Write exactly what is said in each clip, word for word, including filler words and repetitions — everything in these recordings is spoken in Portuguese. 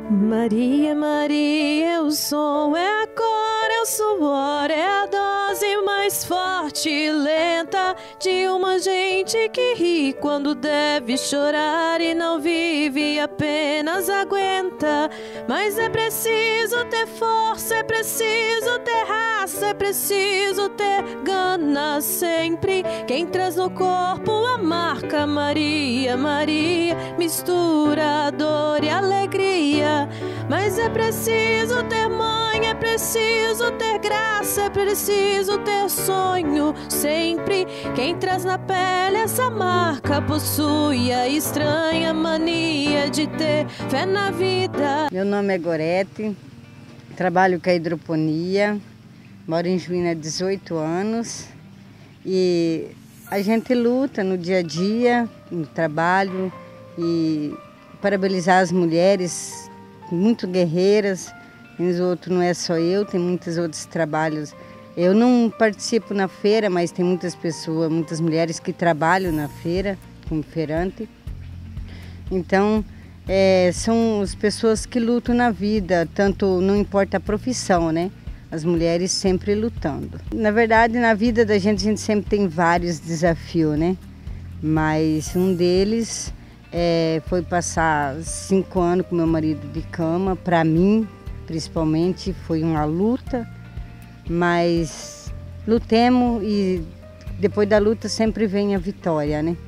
Maria, Maria, o som é a cor, é o suor, é a dose mais forte e lenta de uma gente que ri quando deve chorar e não vive, apenas aguenta. Mas é preciso ter força, é preciso ter raça, é preciso ter gana sempre. Quem traz no corpo a marca Maria, Maria, mistura a dor e a alegria. Mas é preciso ter mãe, é preciso ter graça, é preciso ter sonho sempre. Quem traz na pele essa marca possui a estranha mania de ter fé na vida. Meu nome é Gorete, trabalho com a hidroponia, moro em Juína há dezoito anos e a gente luta no dia a dia, no trabalho, e parabenizar as mulheres muito guerreiras. Os outros não é só eu, tem muitos outros trabalhos. Eu não participo na feira, mas tem muitas pessoas, muitas mulheres que trabalham na feira como feirante. Então, é, são as pessoas que lutam na vida, tanto não importa a profissão, né? As mulheres sempre lutando. Na verdade, na vida da gente, a gente sempre tem vários desafios, né? Mas um deles é, foi passar cinco anos com meu marido de cama. Para mim, principalmente, foi uma luta, mas lutemos e depois da luta sempre vem a vitória, né?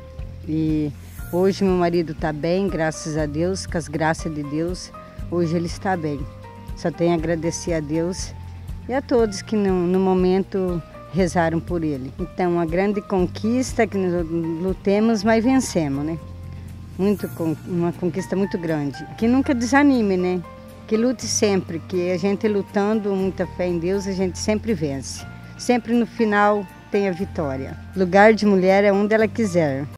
E hoje meu marido está bem, graças a Deus, com as graças de Deus, hoje ele está bem. Só tenho a agradecer a Deus e a todos que no, no momento rezaram por ele. Então, uma grande conquista que nós lutemos, mas vencemos, né? Muito, uma conquista muito grande. Que nunca desanime, né? Que lute sempre, que a gente lutando, muita fé em Deus, a gente sempre vence. Sempre no final tem a vitória. Lugar de mulher é onde ela quiser.